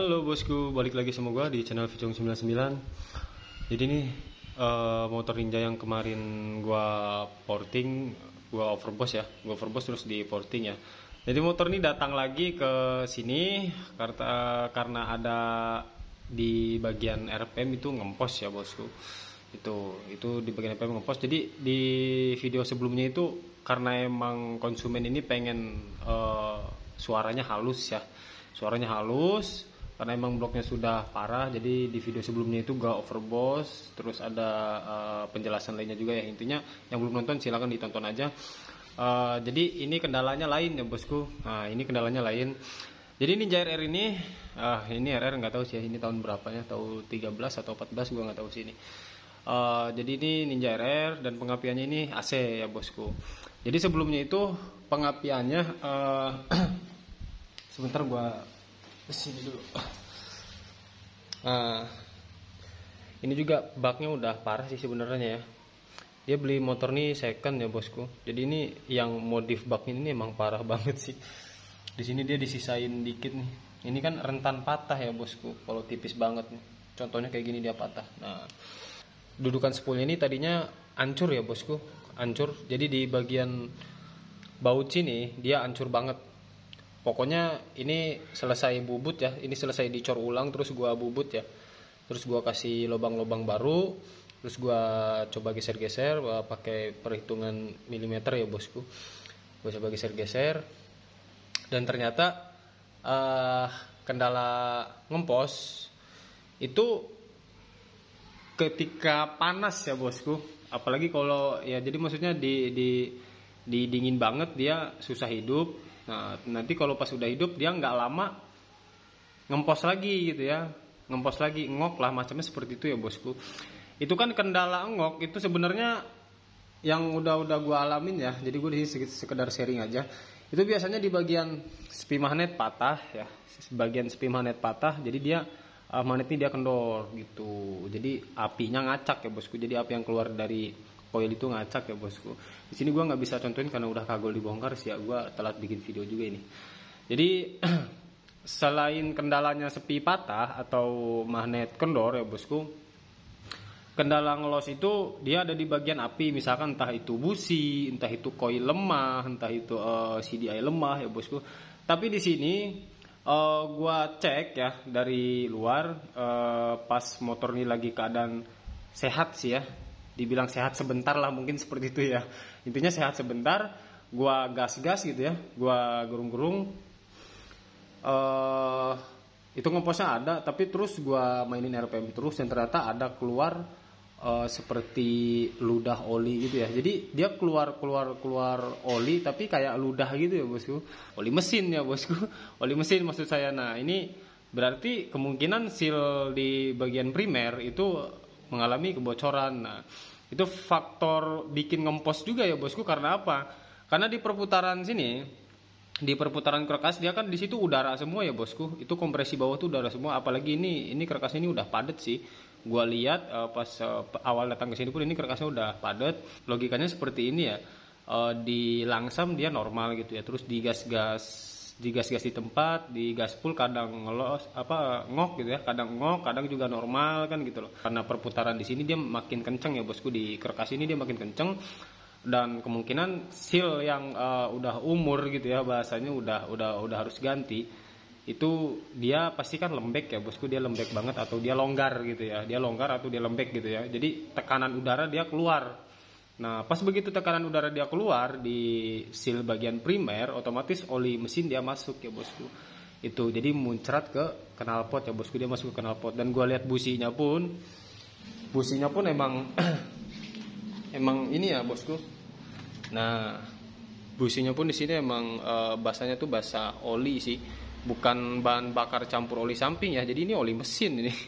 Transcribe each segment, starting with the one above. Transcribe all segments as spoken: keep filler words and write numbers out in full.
Halo bosku, balik lagi sama gua di channel Vijong sembilan puluh sembilan. Jadi nih uh, motor Ninja yang kemarin gua porting, gua overboss ya, gua overboss terus di porting ya. Jadi motor ini datang lagi ke sini karena karena ada di bagian R P M itu ngempos ya bosku. Itu itu di bagian R P M ngempos. Jadi di video sebelumnya itu karena emang konsumen ini pengen uh, suaranya halus ya. Suaranya halus karena emang bloknya sudah parah. Jadi di video sebelumnya itu gak overboss, terus ada uh, penjelasan lainnya juga ya. Intinya yang belum nonton silahkan ditonton aja. Uh, jadi ini kendalanya lain ya bosku. Nah ini kendalanya lain. Jadi Ninja R R ini, uh, ini R R nggak tahu sih ini tahun berapanya, tahun tiga belas atau empat belas gue nggak tahu sih ini. Uh, jadi ini Ninja R R dan pengapiannya ini A C ya bosku. Jadi sebelumnya itu pengapiannya uh, sebentar gua kesini dulu. Nah, ini juga baknya udah parah sih sebenarnya ya. Dia beli motor nih second ya bosku. Jadi ini yang modif baknya ini emang parah banget sih. Di sini dia disisain dikit nih. Ini kan rentan patah ya bosku. Kalau tipis banget nih. Contohnya kayak gini dia patah. Nah, dudukan spoolnya ini tadinya hancur ya bosku. Hancur. Jadi di bagian baut sini dia hancur banget. Pokoknya ini selesai bubut ya, ini selesai dicor ulang terus gua bubut ya. Terus gua kasih lubang-lubang baru, terus gua coba geser-geser pakai perhitungan milimeter ya bosku. Gua coba geser-geser dan ternyata uh, kendala ngempos itu ketika panas ya bosku. Apalagi kalau ya jadi maksudnya di di di dingin banget dia susah hidup. Nah, nanti kalau pas udah hidup dia nggak lama ngempos lagi gitu ya, ngempos lagi, ngok lah macamnya seperti itu ya bosku. Itu kan kendala ngok itu sebenarnya yang udah-udah gue alamin ya. Jadi gue di sini sekedar sharing aja. Itu biasanya di bagian spi magnet patah ya, bagian spi magnet patah. Jadi dia uh, magnetnya dia kendor gitu. Jadi apinya ngacak ya bosku. Jadi api yang keluar dari coil itu ngacak ya bosku. Di sini gue nggak bisa contohin karena udah kagol dibongkar sih ya. Gue telat bikin video juga ini. Jadi selain kendalanya sepi patah atau magnet kendor ya bosku, kendala ngelos itu dia ada di bagian api. Misalkan entah itu busi, entah itu coil lemah, entah itu uh, C D I lemah ya bosku. Tapi di sini uh, gue cek ya dari luar uh, pas motor ini lagi keadaan sehat sih ya. Dibilang sehat sebentar lah mungkin seperti itu ya. Intinya sehat sebentar, gua gas-gas gitu ya, gua gerung-gerung. Uh, itu ngeposnya ada, tapi terus gua mainin R P M terus dan ternyata ada keluar uh, seperti ludah oli gitu ya. Jadi dia keluar keluar keluar oli tapi kayak ludah gitu ya bosku. Oli mesin ya bosku. Oli mesin maksud saya. Nah ini berarti kemungkinan seal di bagian primer itu mengalami kebocoran. Nah, itu faktor bikin ngempos juga ya bosku. Karena apa? Karena di perputaran sini, di perputaran kerkas dia kan di situ udara semua ya bosku. Itu kompresi bawah tuh udara semua. Apalagi ini, ini kerkas ini udah padat sih. Gua lihat uh, pas uh, awal datang ke sini pun ini kerkasnya udah padat. Logikanya seperti ini ya. Uh, di langsam dia normal gitu ya. Terus digas-gas digas-gas di tempat, di gaspul kadang ngelos apa ngok gitu ya, kadang ngok, kadang juga normal kan gitu loh. Karena perputaran di sini dia makin kenceng ya bosku, di kerkas ini dia makin kenceng dan kemungkinan seal yang uh, udah umur gitu ya bahasanya udah udah udah harus ganti. Itu dia pasti kan lembek ya bosku, dia lembek banget atau dia longgar gitu ya. Dia longgar atau dia lembek gitu ya. Jadi tekanan udara dia keluar. Nah, pas begitu tekanan udara dia keluar di seal bagian primer, otomatis oli mesin dia masuk ya bosku. Itu jadi muncrat ke knalpot ya bosku, dia masuk ke knalpot. Dan gua lihat businya pun, businya pun emang emang ini ya bosku. Nah, businya pun di sini emang e, basanya tuh basa oli sih, bukan bahan bakar campur oli samping ya. Jadi ini oli mesin ini.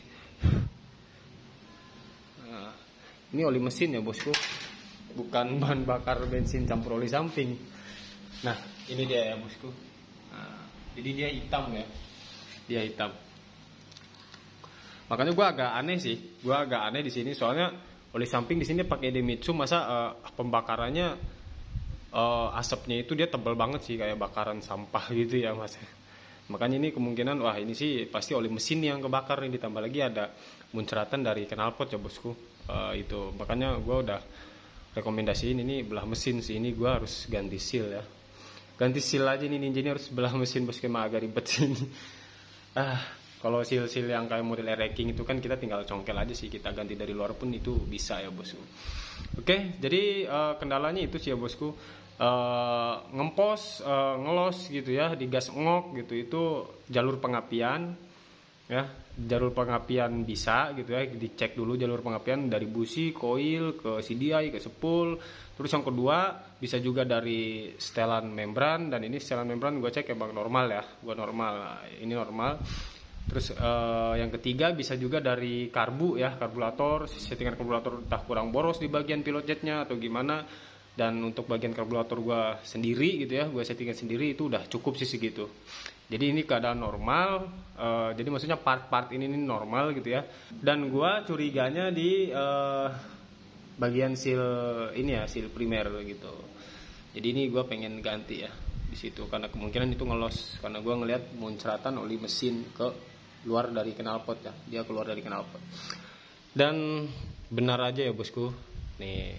Nah, ini oli mesin ya bosku. Bukan bahan bakar bensin campur oli samping. Nah ini dia ya bosku. Nah, jadi dia hitam ya, dia hitam. Makanya gue agak aneh sih, gue agak aneh di sini soalnya oli samping di sini pakai Demitsu, masa uh, pembakarannya uh, asapnya itu dia tebal banget sih kayak bakaran sampah gitu ya mas. Makanya ini kemungkinan wah ini sih pasti oli mesin yang kebakar nih, ditambah lagi ada muncratan dari knalpot ya bosku. Uh, itu makanya gue udah rekomendasiin ini belah mesin sih, ini gue harus ganti seal ya. Ganti seal aja nih Ninja ini harus belah mesin bosku, emang agak ribet sih ini. Ah, kalau seal-seal yang kayak model air-racking itu kan kita tinggal congkel aja sih, kita ganti dari luar pun itu bisa ya bosku. Oke, jadi uh, kendalanya itu sih ya bosku. Uh, ngempos, uh, ngelos gitu ya, digas ngok gitu, itu jalur pengapian ya, jalur pengapian bisa gitu ya, dicek dulu jalur pengapian dari busi, koil, ke C D I, ke spool. Terus yang kedua bisa juga dari setelan membran, dan ini setelan membran gue cek emang normal ya, gue normal, nah, ini normal. Terus uh, yang ketiga bisa juga dari karbu ya, karburator, settingan karburator entah kurang boros di bagian pilot jetnya atau gimana. Dan untuk bagian karburator gue sendiri gitu ya, gue settingan sendiri itu udah cukup sih segitu. Jadi ini keadaan normal, uh, jadi maksudnya part-part ini, ini normal gitu ya. Dan gue curiganya di uh, bagian seal ini ya, seal primer gitu. Jadi ini gue pengen ganti ya di situ, karena kemungkinan itu ngelos, karena gue ngelihat muncratan oli mesin ke luar dari knalpot ya, dia keluar dari knalpot. Dan benar aja ya bosku, nih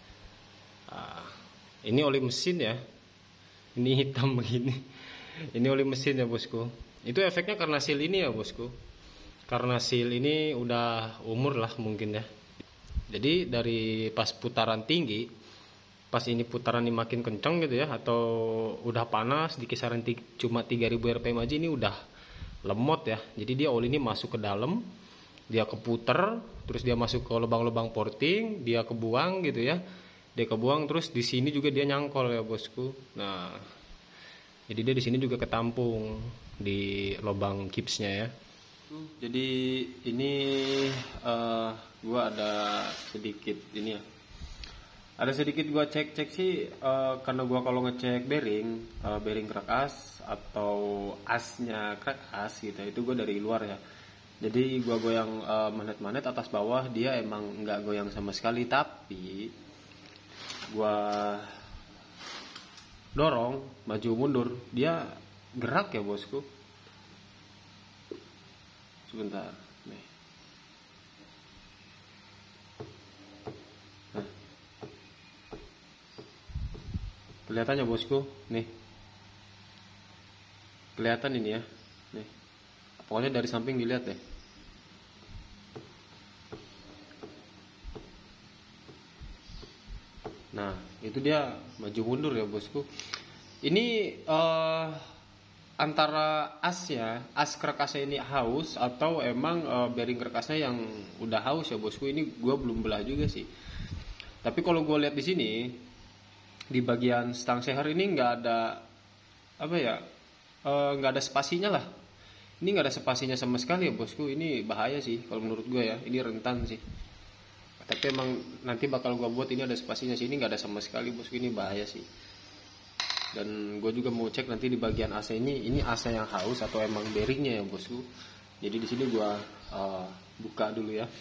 uh, ini oli mesin ya, ini hitam begini, ini oli mesin ya bosku. Itu efeknya karena seal ini ya bosku, karena seal ini udah umur lah mungkin ya. Jadi dari pas putaran tinggi, pas ini putaran ini makin kencang gitu ya, atau udah panas di kisaran cuma tiga ribu R P M aja, ini udah lemot ya. Jadi dia oli ini masuk ke dalam, dia keputer, terus dia masuk ke lubang-lubang porting, dia kebuang gitu ya, dia kebuang, terus di sini juga dia nyangkol ya bosku. Nah, jadi dia di sini juga ketampung di lubang kipsnya ya. Jadi ini uh, gua ada sedikit ini ya, ada sedikit gua cek-cek sih, uh, karena gua kalau ngecek bearing, uh, bearing kerak as atau asnya kerak as gitu, itu gua dari luar ya. Jadi gua goyang uh, magnet-magnet atas bawah, dia emang nggak goyang sama sekali, tapi gua dorong maju mundur dia gerak ya bosku. Sebentar nih. Nah. Kelihatannya bosku nih, kelihatan ini ya nih, pokoknya dari samping dilihat deh. Nah itu dia maju mundur ya bosku. Ini uh, antara asnya, as kerekasnya ini haus atau emang uh, bearing kerekasnya yang udah haus ya bosku. Ini gue belum belah juga sih. Tapi kalau gue lihat di sini, di bagian stang seher ini nggak ada apa ya, nggak uh, ada spasinya lah. Ini nggak ada spasinya sama sekali ya bosku. Ini bahaya sih kalau menurut gue ya. Ini rentan sih. Tapi emang nanti bakal gue buat ini ada spasinya sih. Ini nggak ada sama sekali bosku. Ini bahaya sih. Dan gue juga mau cek nanti di bagian A C ini, ini A C yang haus atau emang bearingnya ya bosku. Jadi di sini gue uh, buka dulu ya.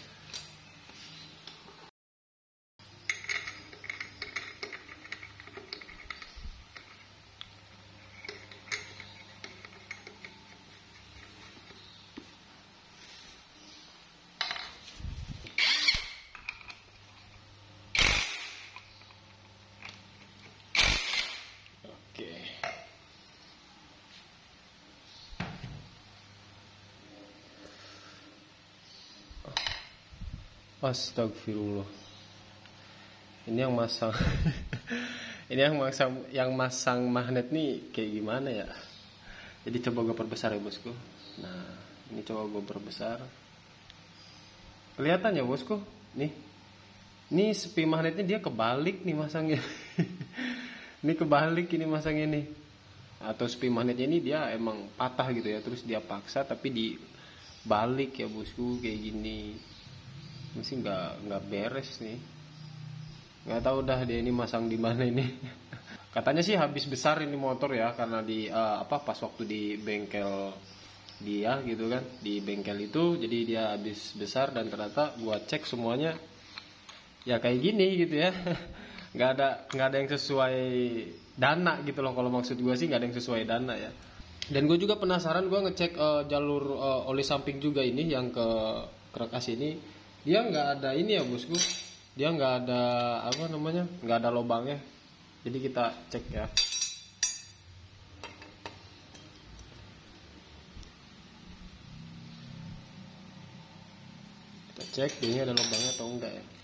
Astagfirullah. Ini yang masang ini yang masang yang masang magnet nih kayak gimana ya? Jadi coba gue perbesar ya bosku. Nah, ini coba gue perbesar. Kelihatan ya bosku? Nih. Ini sepi magnetnya dia kebalik nih masangnya. Ini kebalik ini masangnya nih. Atau sepi magnetnya ini dia emang patah gitu ya, terus dia paksa tapi dibalik ya bosku kayak gini. Masih nggak nggak beres nih, nggak tahu dah dia ini masang di mana ini. Katanya sih habis besar ini motor ya, karena di uh, apa pas waktu di bengkel dia gitu kan, di bengkel itu jadi dia habis besar, dan ternyata gua cek semuanya ya kayak gini gitu ya. Nggak ada nggak ada yang sesuai dana gitu loh, kalau maksud gua sih nggak ada yang sesuai dana ya. Dan gue juga penasaran, gue ngecek uh, jalur uh, oli samping juga ini yang ke Krakas ini, dia nggak ada ini ya bosku, dia nggak ada apa namanya, nggak ada lubangnya. Jadi kita cek ya. Kita cek ini ada lubangnya atau enggak ya.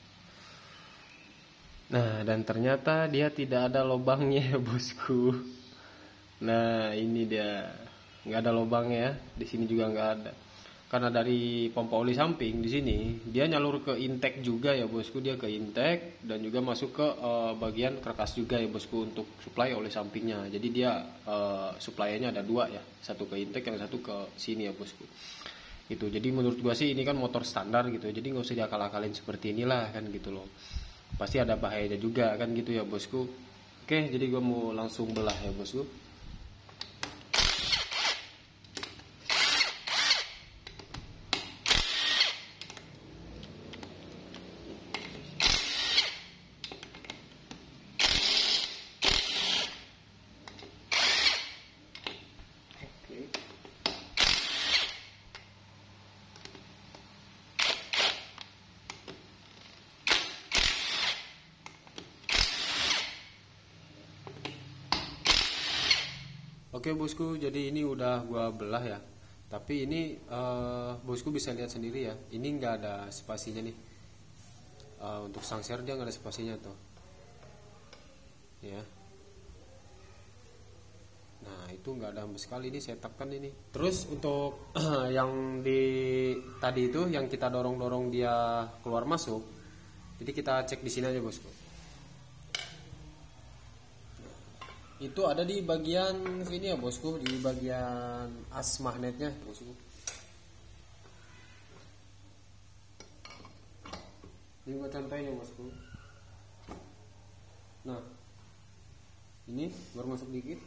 Nah, dan ternyata dia tidak ada lubangnya ya bosku. Nah, ini dia, nggak ada lubangnya ya. Di sini juga nggak ada. Karena dari pompa oli samping di sini dia nyalur ke intake juga ya bosku, dia ke intake dan juga masuk ke uh, bagian Krakas juga ya bosku untuk supply oli sampingnya. Jadi dia uh, supply-nya ada dua ya, satu ke intake yang satu ke sini ya bosku. Itu jadi menurut gua sih ini kan motor standar gitu, jadi nggak usah diakal-akalin seperti inilah kan gitu loh. Pasti ada bahayanya juga kan gitu ya bosku. Oke, jadi gua mau langsung belah ya bosku. Oke bosku, jadi ini udah gua belah ya. Tapi ini uh, bosku bisa lihat sendiri ya. Ini nggak ada spasinya nih. Uh, untuk sangser dia nggak ada spasinya tuh. Ya. Nah itu nggak ada sama sekali, ini saya tekan ini. Terus untuk yang di tadi itu yang kita dorong-dorong dia keluar masuk. Jadi kita cek di sini aja bosku. Itu ada di bagian sini ya bosku, di bagian as magnetnya bosku. Ini buat santainya bosku. Nah ini baru masuk dikit.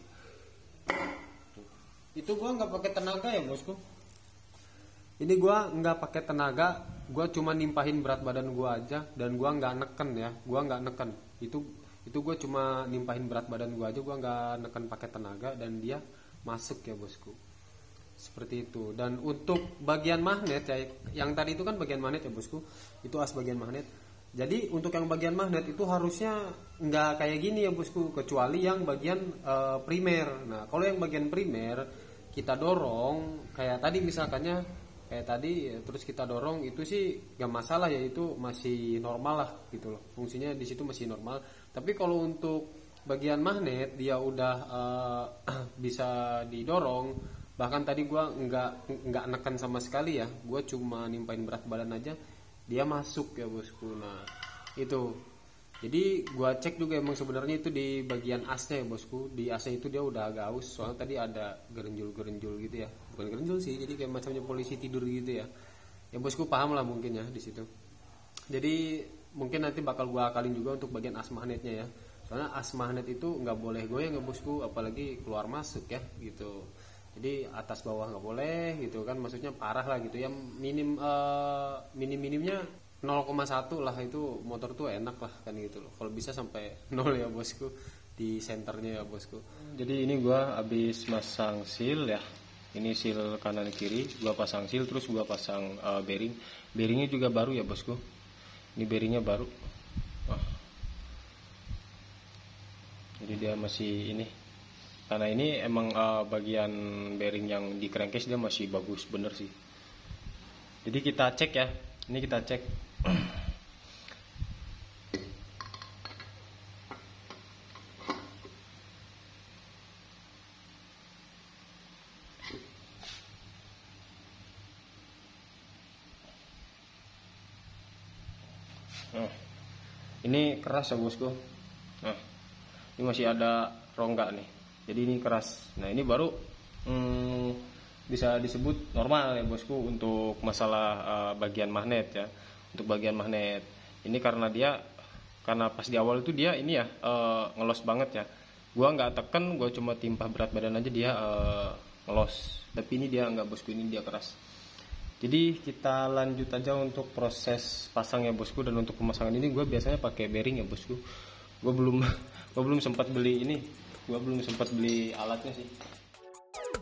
Itu gua nggak pakai tenaga ya bosku. Ini gua nggak pakai tenaga, gua cuma nimpahin berat badan gua aja dan gua nggak neken ya, gua nggak neken. Itu itu gue cuma nimpahin berat badan gue aja, gue nggak neken pakai tenaga dan dia masuk ya bosku, seperti itu. Dan untuk bagian magnet ya, yang tadi itu kan bagian magnet ya bosku, itu as bagian magnet. Jadi untuk yang bagian magnet itu harusnya nggak kayak gini ya bosku, kecuali yang bagian e, primer. Nah kalau yang bagian primer kita dorong kayak tadi misalkannya kayak tadi, terus kita dorong itu sih gak masalah ya, itu masih normal lah gitu loh, fungsinya di situ masih normal. Tapi kalau untuk bagian magnet dia udah uh, bisa didorong, bahkan tadi gua nggak nggak neken sama sekali ya, gua cuma nimpain berat badan aja dia masuk ya bosku. Nah itu jadi gua cek juga emang sebenarnya itu di bagian asnya ya bosku, di asnya itu dia udah agak aus, soalnya tadi ada gerenjul-gerenjul gitu ya, bukan gerenjul sih, jadi kayak macamnya polisi tidur gitu ya. Ya bosku paham lah mungkin ya di situ. Jadi mungkin nanti bakal gua akalin juga untuk bagian as magnetnya ya, soalnya as magnet itu nggak boleh goyang ya bosku, apalagi keluar masuk ya gitu. Jadi atas bawah nggak boleh gitu kan, maksudnya parah lah gitu ya, minim uh, minim minimnya nol koma satu lah, itu motor tuh enak lah kan gitu loh. Kalau bisa sampai nol ya bosku di senternya ya bosku. Jadi ini gua habis masang seal ya, ini seal kanan kiri gua pasang seal, terus gua pasang uh, bearing. Bearingnya juga baru ya bosku, ini bearingnya baru. Wah. Jadi dia masih ini, karena ini emang uh, bagian bearing yang di crankcase dia masih bagus bener sih. Jadi kita cek ya, ini kita cek. Nah, ini keras ya bosku. Nah, ini masih ada rongga nih, jadi ini keras. Nah ini baru hmm, bisa disebut normal ya bosku untuk masalah uh, bagian magnet ya. Untuk bagian magnet ini karena dia, karena pas di awal itu dia ini ya uh, ngelos banget ya, gua nggak teken, gua cuma timpah berat badan aja dia uh, ngelos. Tapi ini dia nggak bosku, ini dia keras. Jadi kita lanjut aja untuk proses pasang ya bosku. Dan untuk pemasangan ini gue biasanya pakai bearing ya bosku. Gue belum gue belum sempat beli ini, gue belum sempat beli alatnya sih.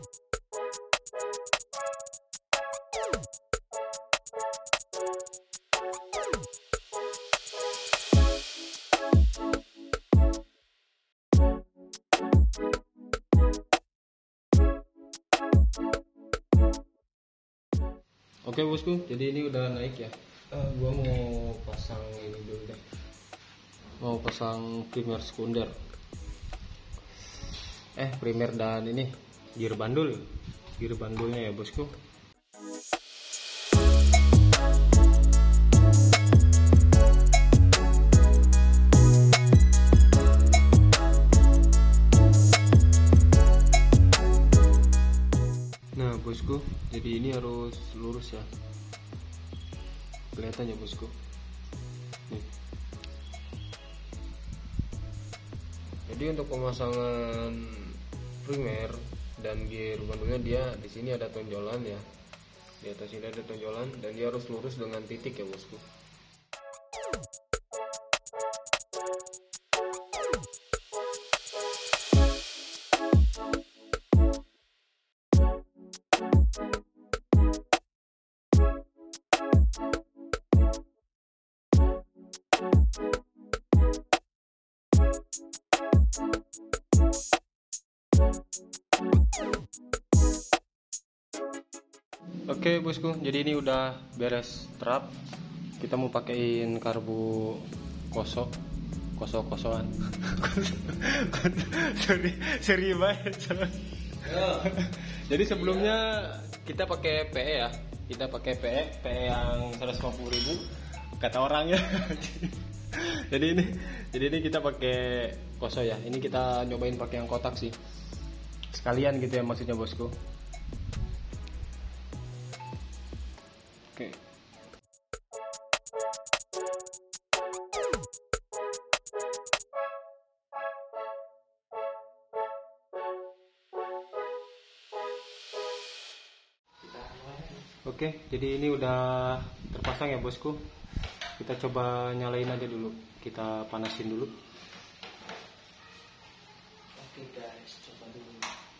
Oke bosku, jadi ini udah naik ya. Uh, gua mau pasang ini dulu deh. Mau pasang primer sekunder. Eh, primer dan ini gear bandul. Gear bandulnya ya bosku. Nah bosku, jadi ini harus lurus ya. Kelihatan ya bosku. Nih. Jadi untuk pemasangan primer dan gear bandulnya, dia di sini ada tonjolan ya. Di atas ini ada tonjolan dan dia harus lurus dengan titik ya bosku. Oke bosku, jadi ini udah beres trap. Kita mau pakein karbu kosong, kosong kosongan. Sorry, seri banget. Jadi sebelumnya kita pakai P E ya, kita pakai P E, P E yang seratus lima puluh ribu kata orangnya. Jadi ini, jadi ini kita pakai kosong ya. Ini kita nyobain pakai yang kotak sih. Sekalian gitu ya maksudnya bosku. Oke. Oke, jadi ini udah terpasang ya bosku. Kita coba nyalain aja dulu. Kita panasin dulu. Oke guys, coba dulu.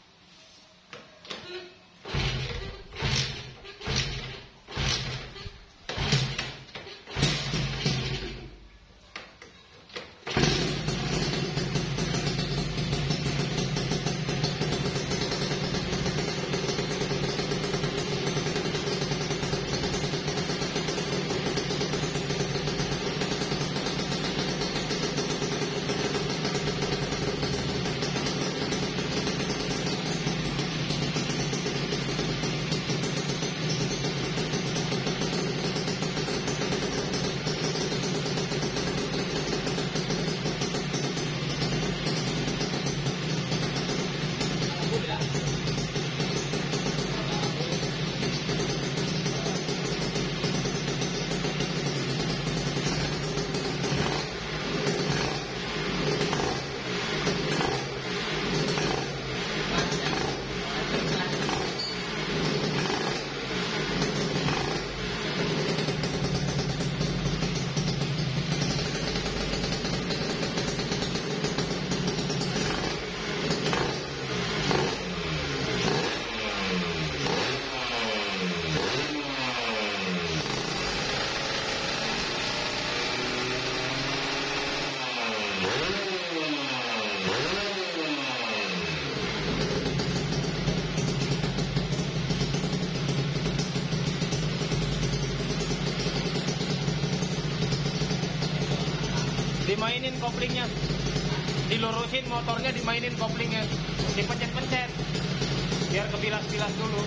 Dimainin koplingnya, dilurusin motornya, dimainin koplingnya, dipencet-pencet biar kebilas-bilas dulu.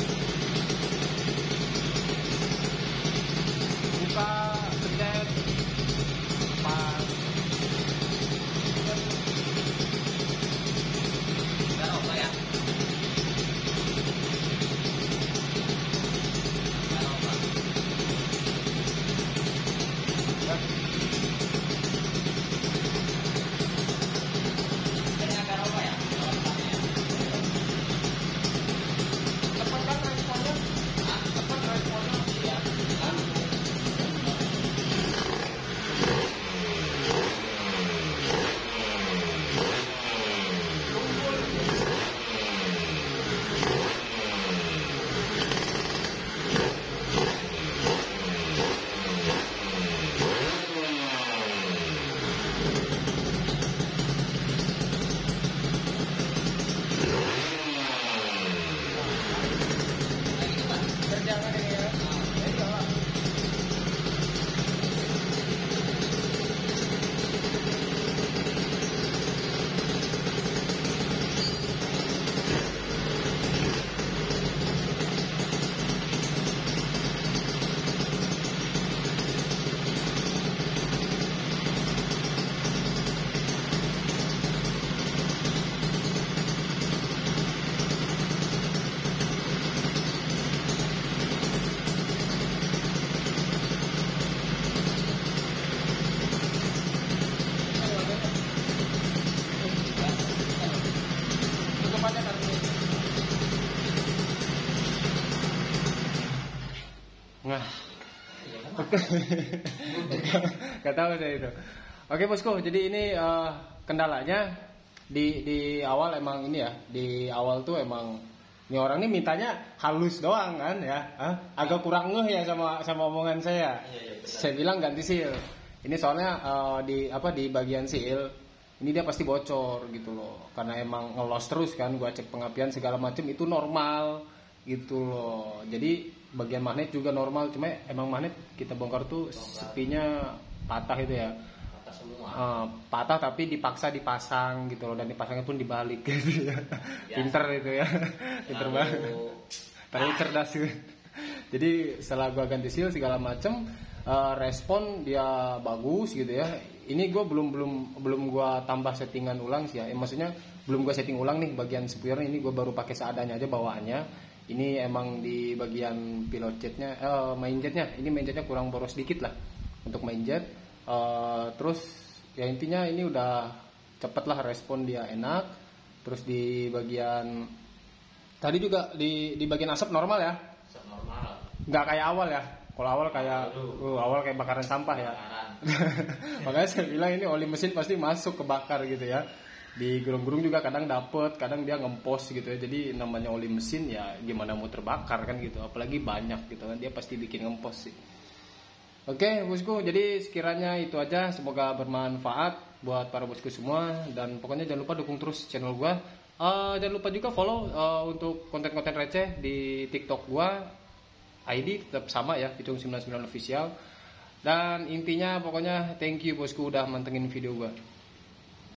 Buka, pencet, pas. Udah apa ya? Oke. Gak tahu saya itu. Oke bosku, jadi ini uh, kendalanya di di awal emang ini ya, di awal tuh emang ini orang ini mintanya halus doang kan ya, Hah? Agak kurang ngeh ya sama sama omongan saya. Iya, iya, benar. Saya bilang ganti seal. Ini soalnya uh, di apa di bagian seal ini dia pasti bocor gitu loh, karena emang ngelos terus kan, gua cek pengapian segala macam itu normal gitu loh. Jadi bagian magnet juga normal, cuma emang magnet kita bongkar tuh sepinya patah itu ya. Patah semua. Uh, patah tapi dipaksa dipasang gitu loh, dan dipasangnya pun dibalik gitu ya. Pinter itu ya. Pinter banget. Terlalu cerdas gitu. Jadi setelah gua ganti seal segala macem, uh, respon dia bagus gitu ya. Ini gue belum belum belum gua tambah settingan ulang sih ya. Eh, maksudnya belum gua setting ulang nih bagian spuyernya, ini gue baru pakai seadanya aja bawaannya. Ini emang di bagian pilot jetnya, eh, main jetnya. Ini main jetnya kurang boros dikit lah untuk main jet. Uh, terus ya intinya ini udah cepet lah, respon dia enak. Terus di bagian tadi juga di di bagian asap normal ya, Asap normal. nggak kayak awal ya. Kalau awal kayak uh, awal kayak bakaran sampah ya. Makanya saya bilang ini oli mesin pasti masuk kebakar gitu ya. Di gerung-gerung juga kadang dapet, kadang dia ngempos gitu ya. Jadi namanya oli mesin ya gimana mau terbakar kan gitu. Apalagi banyak gitu kan, dia pasti bikin ngempos sih. Oke bosku, jadi sekiranya itu aja, semoga bermanfaat buat para bosku semua. Dan pokoknya jangan lupa dukung terus channel gua. Uh, jangan lupa juga follow uh, untuk konten-konten receh di TikTok gua. I D tetap sama ya, Picung sembilan puluh sembilan official. Dan intinya pokoknya thank you bosku udah mantengin video gua.